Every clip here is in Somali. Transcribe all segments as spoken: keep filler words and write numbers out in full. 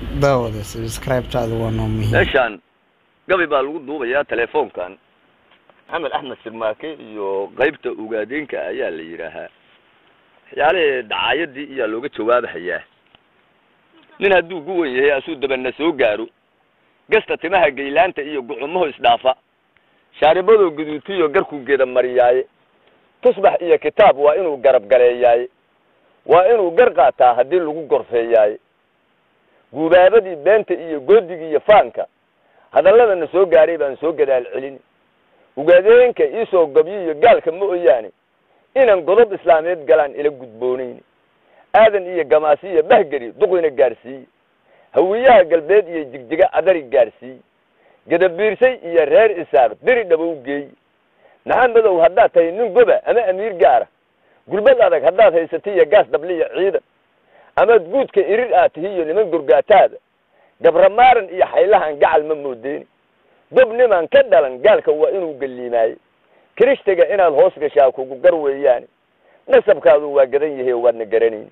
داود سبسكرايب تاعه وانا مهم meeshaan gabi baa lagu duubayaa telefoonkan Axmed Axmed Sirmaake iyo qaybta ugaadeenka ayaa la yiraahaa waxyaale dacaayadii iyo looga jawaabayaa nin hadduu gu weyn yahay asuu dabana soo gaaro gasta timaha geylaanta iyo gucumaha isdhaafa shaaribadu guduutiyo garku geeda mariyay tusbax iyo kitaab waa inuu garab galeeyay waa inuu gar qaataa hadii lagu gorfeeyay guubaabadii beenta iyo goodiga iyo faanka hadalladana soo gaaray baan soo gadaal celin ugaadeenka isoo gabiyo iyo gaalka ma ooyaani inaan godob islaameed galaan ila gudboonayn aadan iyo gamaasi iyo bahgari duqina gaarsiin hawiyaha galbeed iyo jigjiga adari gaarsiin gadabiirsay iyo reer isaaq diri dhabow geey maxamedow haddaa tahay nin goba ama amiir gaara gulbad adag haddaad haysatay iyo gaas dhabliya ciidan ama guudka irir aad tihiyo niman gurgaataada gabramaaran iyo xaylahan gacal ma moodeen dobniman ka dhalan gaalka waa inuu galiimaay kirishtiga inaad hoos gashaa kugu gar weeyaan nasabkaadu waa gadan yahay waadna garanayn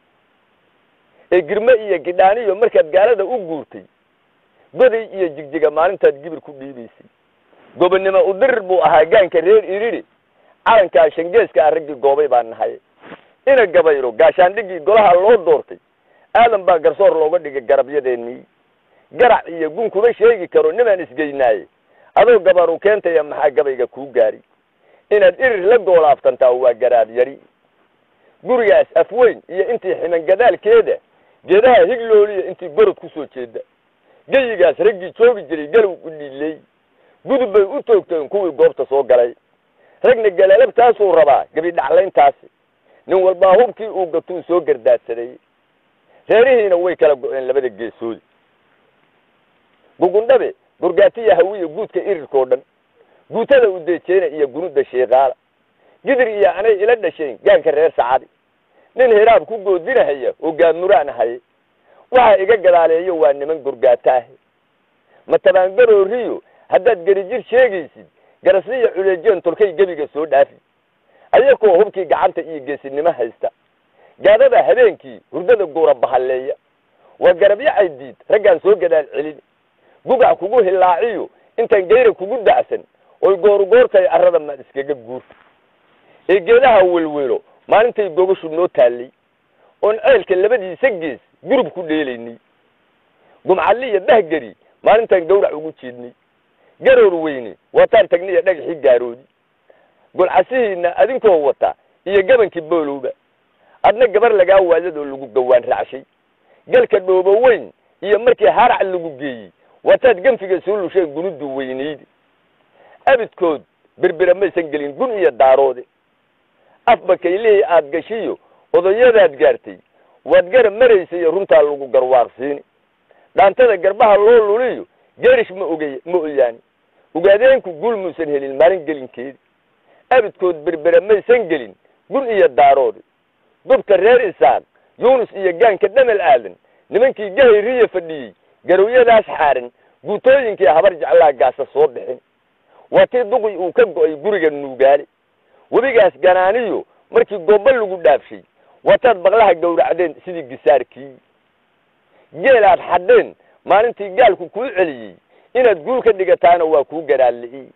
ee girma iyo gidhaaniyo markaad gaalada u guurtay goday iyo jigjiga maalintaad gibir ku dhiibaysay gobonimo u dir buu ahaa gaanka reer iriri calanka shangeeska aragii goobay baan nahay ina gabayro gaashaandhigii golaha loo doortay aadan baa garsoor looga dhigay garabyadeenii garac iyo gun kuma sheegi karo nimaan isgeynaay adoo gabaru keentaya maxaa gabayga kuu gaari inaad irir la goolaaftantaa waa garaad yari gurigaas afweyn iyo intii ximan gadaalkeeda geedaha higlooliya intii gorod ku soo jeeda geyigaas raggii joogi jiray galow u dhiilay gudub bay u toogteen kuwii goobta soo galay ragna galaalabtaasuu rabaa gabi dhaclayntaasi nin walbaa hubkii uu gatuu soo gardaadsaday reerihiina way kala go'een labada geesood gugundhabe gurgaatiya hawiye guudka irirkoo dhan guutada u deejeena iyo gunuda sheeqaala gidir iyo anay ila dhasheen gaanka reer sacadi nin hiraab ku goodinahaya oo gaamuraan ahay waxa iga gadaaleeyo waa niman gurgaataah ma tabaangarooriyo haddaad garijir sheegaysid garasniya culeejeen tolkay gabiga soo dhaafi ayakoo hubkii gacanta iyo geesinimo haysta gaadada habeenkii hurdada goora bahaleeya waa garabyo caydiid raggaan soo gadaal celin gugac kugu hilaaciyo intaan geyra kugu dacsan oy gooru goortay arrada ma iskaga guur ee geedaha welwelo maalintay gogoshu noo taallay oon ceelka labadiisa gees gurub ku dheelaynay gumcalli iyo bahgari maalintaan gawrac ugu jeednay garoor weyne waataan tagniya dhagaxii gaaroodi golcasihiina adinkoo wata iyo gabankii boolowba adna gabar lagaa waadadoo lagu gawaan raacshay galka dhoobo weyn iyo markii harac lagu geeyey waataad ganfiga soo lusheen gunudu weynayd abidkood berbera maysan gelin gun iyo daaroode afba kaylihii aad gashiyo odayadaad gaartay waad gara maraysay iyo runtaa lagu garwaarsiini dhaantada garbaha loo luliyo geerish ma ogay ma oyaani ugaadeenku guul muusan helin maalin gelinkeedi abidkood berbera maysan gelin gun iyo daaroode gobta reer isaaq yuunus iyo gaanka dhamal aadan nimankii gahayriya fadhiyey garowyadaas xaaran guutooyinkii habar jeclaa gaasa soo bixin waa tii duqi uu ka go'ay guriga nuugaale webigaas ganaaniyo markii goobba lagu dhaafshay waataad baqlaha gowracdeen sidii gisaarkii geelaad xadheen maalintii gaalku kuu celiyey inaad guul ka dhigataana waa kuu garaalli'ii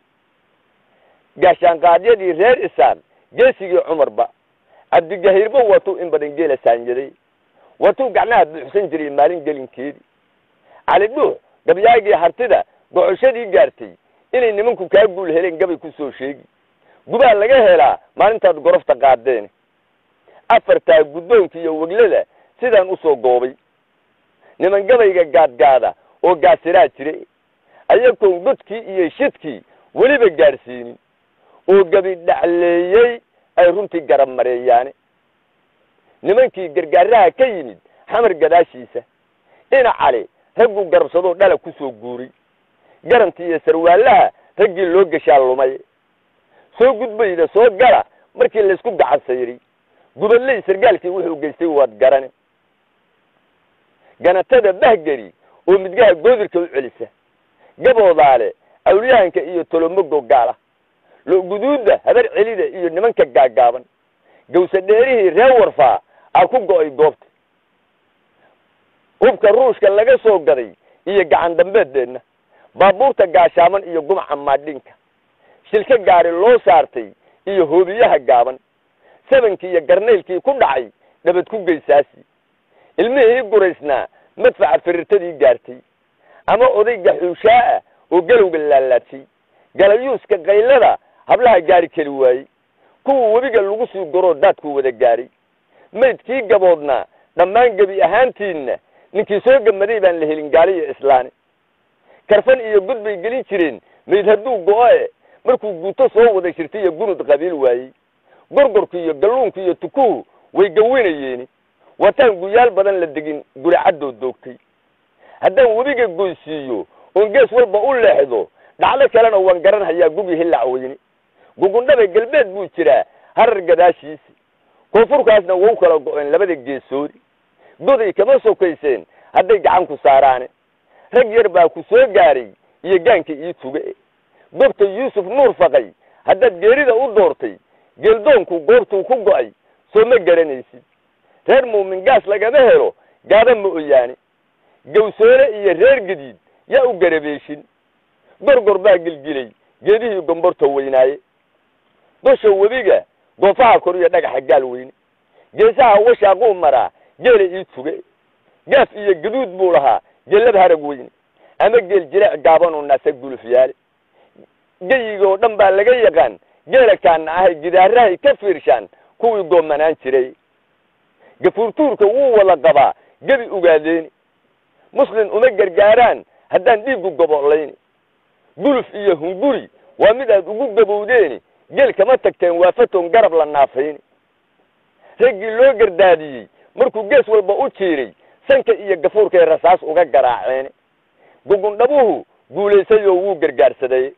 gaashaanqaadyadii reer isaaq geesigii cumarba cabdigahirba waatuu in badan geela saanyaday waatuu gacnaha buuxsan jiray maalin gelinkeedii cali dhuux gabyaagii hartida gocoshadii gaartay inay nimanku kaa guul heleen gabay ku soo sheegi gubaa laga helaa maalintaad gorofta qaadeen afartaa guddoonka iyo weglada sidaan usoo goobay niman gabayga gaadgaada oo gaasiraa jira ayagoon godkii iyo shidkii weliba gaadhsiinin oo gabi dhacleeyey ay runtii garab mareeyaane nimankii gargaaraha ka yimid xamar gadaashiisa ina cali raggu garabsadoo dhala ku soo guuray garantii iyo sarwaalaha raggii loo gashaa lumay soo gudbayda soo gala markii laysku gacan sayray gubadley sargaalkii wuxuu geystay waad garane ganatada bahgari oo midgaha goodirka u celisa gaboodaale awliyahanka iyo tolomogo gaala lo guduuda habar celida iyo nimanka gaagaaban gawsa dheerihii reer warfaa aa ku go'ay goobta hubka ruushka laga soo gaday iyo gacan dambeedeenna baabuurta gaashaaman iyo gumca maadhinka shilka gaari loo saartay iyo hoobiyaha gaaban sabankii iyo garneylkii ku dhacay nabad ku geysaasi ilmihii guraysnaa madfaca firirtadii gaartay ama odayga xuushaa oo galowga laalaatay galayuuska qaylada hablaha gaari keli waayey kuwa webiga lagu sii goro daadku wada gaaray maydkii gaboodnaa dhammaan gebi ahaantiinna ninkii soo gamaday baan la helin gaali iyo islaani karfan iyo god bay gelin jireen mayd hadduu go-e markuu guuto soo wada shirtay iyo gunud qabiil waayey gorgorku iyo galluunku iyo tukuhu way gawinayeeni wataan guyaal badan la degin guricadoo doogtay haddaan webiga goysiiyo oon gees walba u leexdo dhacdo kalena waan garan hayaa gubi hillac weyni gugundhada galbeed buu jiraa harar gadaashiisi koonfurkaasna wau kala go-een labada geesoodi goday kama sokayseen hadday gacan ku saaraane rag yar baa ku soo gaaray iyo gaanka ii tuge gobta yuusuf nuur faqay haddaad geerida u doortay geeldoonku goobtuu ku go-ay soo ma garanaysid reer muumin gaas lagama helo gaada ma oyaane gawsoole iyo reer gadiid yaa u garabeeshin gorgor baa gilgilay geedihii gomborta weynaaye dosha webiga goofaha kor iyo dhagaxa gaal weyne geesaha washaaquu maraa geela ii tuge gaaf iyo gaduud buu lahaa geelad harag weyne ama geel jileec gaabanoo naasa gulufyaale geyigoo dhan baa laga yaqaan geela kaana ahay gidaarahay ka fiirshaan kuwii goomanaan jiray gafuurtuurka wuu wada qabaa gebi ogaadeeni muslim uma gargaaraan haddaan dhiigu gobolayni guluf iyo hunguri waa mid aad ugu gabowdeeni geel kama tagteen waafatoon garab la naafayni raggii loo gardaadiyey markuu gees walba u jiiray sanka iyo gafuurkay rasaas uga garaaceeni gugundhabuhu guulaysayoo wuu gargaarsaday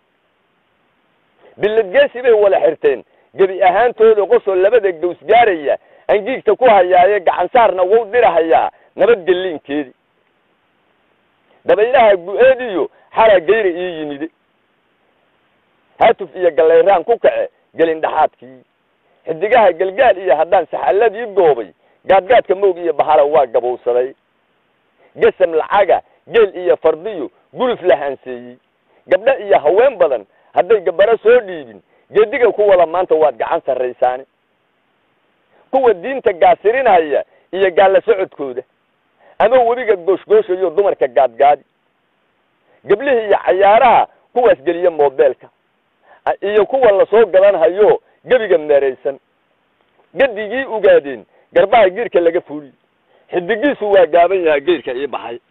billad geesi bay wada xirteen gebi ahaantooda qosoo labada gaws gaaraya angiigta ku hayaaye gacan saarna wuu dirahayaa nabadgelliinkeedii dabaylaha gu-eediyo xalaa geyra ii yimide hatuf iyo galayraan ku kace gelin dhaxaadkii xidigaha galgaal iyo haddaan saxalladii goobay gaadgaadka moog iyo bahala waa gabowsaday gasam lacaga geel iyo fardiyo guluf la hanseeyey gabdho iyo haween badan hadday gabaro soo dhiibin geediga ku wada maanta waad gacan sarraysaani kuwa diinta gaasirinaya iyo gaalla socodkooda ama webiga gooshgooshayo dumarka gaadgaadi gablihii iyo cayaaraha kuwaas geliya moobeelka iyo kuwa lasoo gadanhayo gebiga meeraysan gadigii ogaadeen garbaha giirka laga fuuliy xidigiisu waa gaaban yahay geerka ii baxay